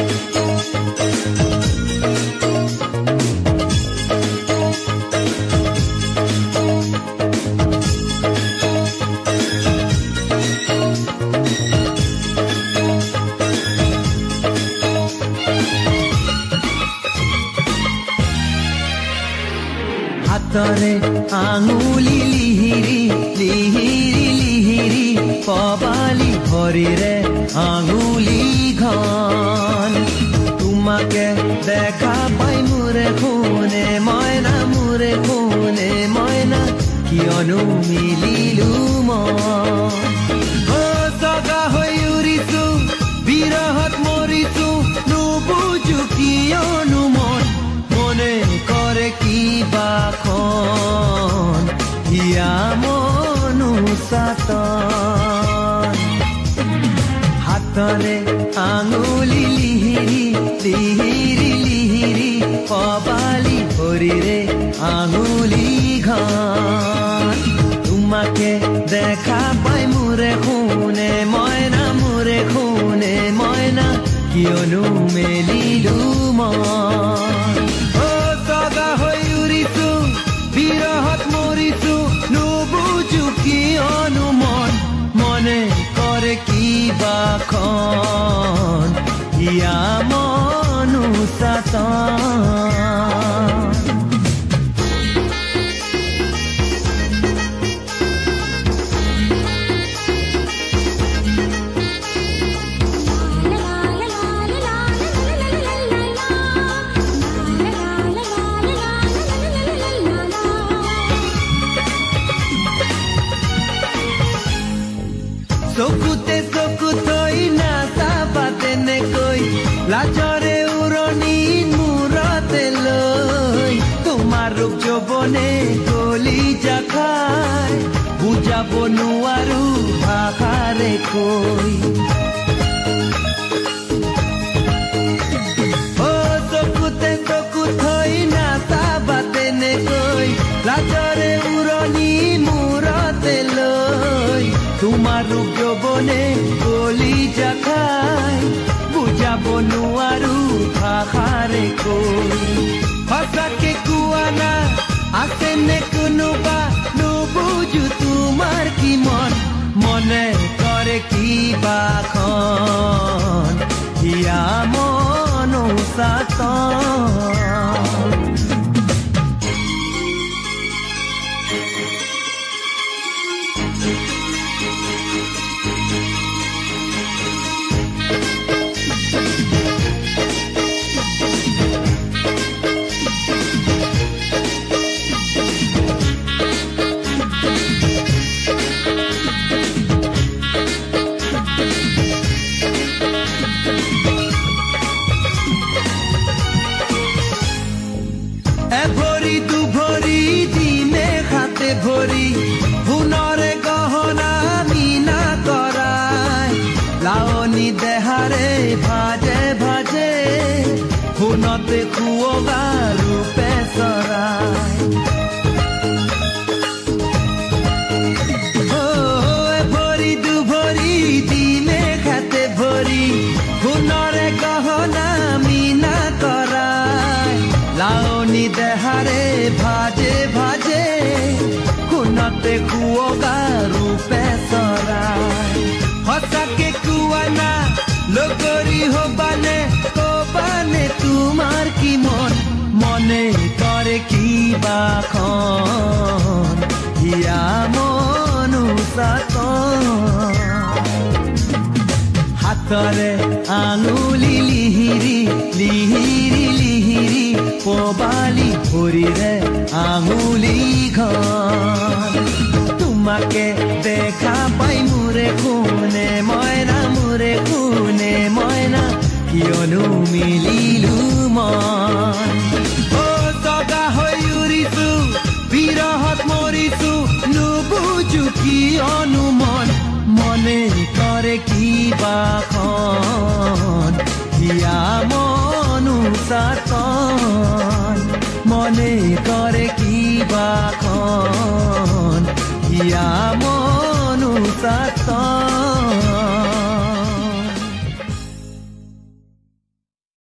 হাতরে আঙুলি লিহিরি লিহিরি লিহিরি কবালি ভৰিৰে আঙুলি ঘন তোমাকে দেখা পাই মোৰে খুনে ময়না মোৰে খুনে ময়না কিয়নো মিলিলো জগা হৈ উৰিছো বিৰহত মৰিছো নুবুজো কিয়নো মনে কৰে কিবা খন হিয়া মনুসাতন হাতৰে আঙুলি লিহিৰি লিহিৰি লিহিৰি কবালি ভৰিৰে আঙুলি ঘন তোমাকে দেখা পাই মোৰে খুনে ময়না মোৰে খুনে ময়না কিয়নো মেলিলো বিৰহত মৰিছো নুবুজো কিয়নো মনে কৰে কিবা খন হিয়া মনুসাতন চকুতে চকু থৈ নাচাবাতে নেকৈ লাজৰে উৰণি মূৰতে লৈ তোমাৰ ৰূপ যৌৱনে গলি জাখাই বুজাব নোৱাৰো ভাষাৰে কৈ চকুতে চকু থৈ নাচাবাতে নেকৈ লাজৰে উৰণি মূৰতে লৈ তোমাৰ ৰূপ যৌৱনে গলি জাখাই বুজাব নোৱাৰো ভাষাৰে কৈ সঁচাকে কোৱা না আছেনে কোনোবা নুবুজো তোমাৰ কি মনে কৰে কিবা খন হিয়া মনুসাতন এভৰি দুভৰি দিনে হাতে ভৰি সোণৰে গহনা মীনা কৰাই লাৱনী দেহাৰে ভাজে ভাজে সোণতে খুৱগা ৰূপে চৰাই এভৰি দুভৰি দিনে হাতে ভৰি সোণৰে গহনা মীনা কৰাই লাৱনী দেহাৰে ভাজে ভাজে সোণতে খুৱগা ৰূপে চৰাই সঁচাকে কোৱা না লগৰী হবানে কবানে তোমাৰ কি মনে কৰে কিবা খন হিয়া মনুসাতন হাতৰে আঙুলি লিহিৰি লিহিৰি লিহিৰি কবালি ভৰিৰে আঙুলি ঘন তোমাকে দেখা পাই মোৰে খুনে ময়না মোৰে খুনে ময়না কিয়নো মিলিলো জগা হৈ উৰিছো বিৰহত মৰিছো নুবুজো কিয়নো মনে কৰে কিবা খন হিয়া মনুসাতন মনে কৰে কিবা